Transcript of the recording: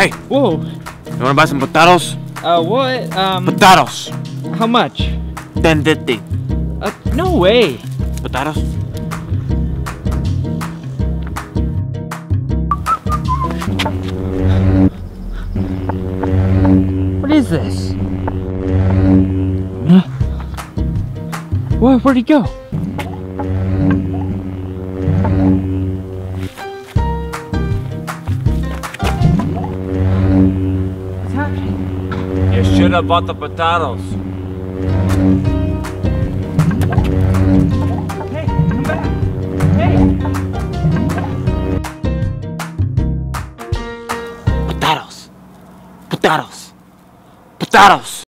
Hey, Whoa. you wanna buy some potatoes? What? Potatoes. How much? $10.50. No way. Potatoes. What is this? Huh? Where'd he go? What's happening? You should have bought the potatoes.